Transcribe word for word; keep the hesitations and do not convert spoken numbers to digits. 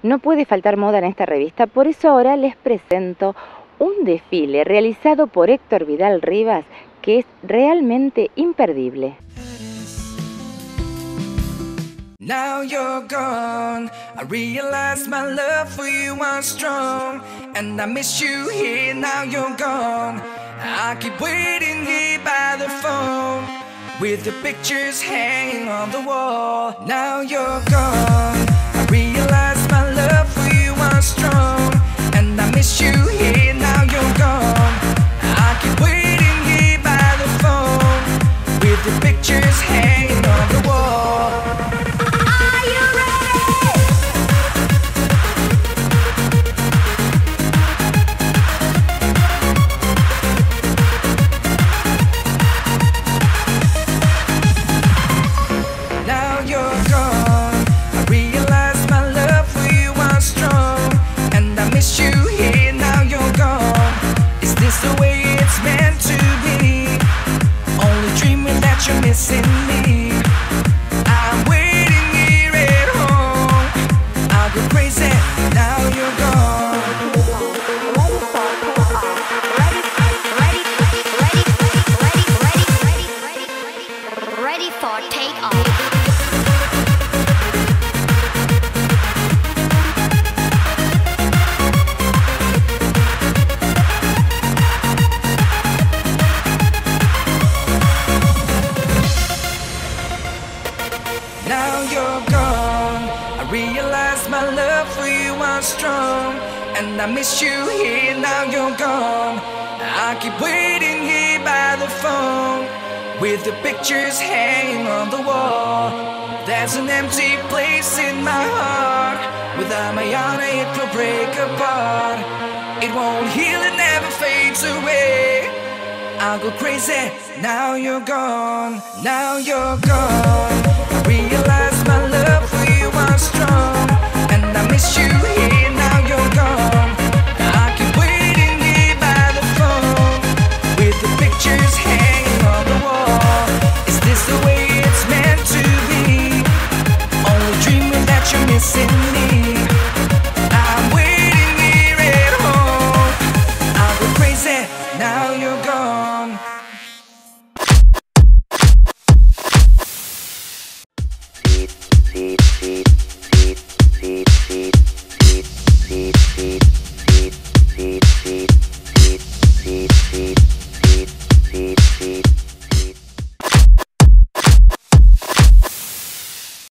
No puede faltar moda en esta revista, por eso ahora les presento un desfile realizado por Héctor Vidal Rivas que es realmente imperdible. Now you're gone, I realize my love for you was strong, and I miss you here, now you're gone. I keep waiting here by the phone, with the pictures hanging on the wall. Now you're gone, I realize my love for you was strong, and I miss you here, now you're gone. I keep waiting here by the phone, with the pictures hanging on the wall. You're missing me. I'm waiting here at home. I'll go crazy, now you're gone. Ready, ready, ready, ready, ready, ready, ready for takeoff. Now you're gone, I realize my love for you was strong, and I miss you here, now you're gone. I keep waiting here by the phone, with the pictures hanging on the wall. There's an empty place in my heart, without my honor it will break apart. It won't heal, it never fades away. I'll go crazy, now you're gone, now you're gone. I realize my love for you was strong, and I miss you here, now you're gone. I keep waiting here by the phone, with the pictures hanging on the wall. Is this the way it's meant to be? Only dreaming that you're missing me.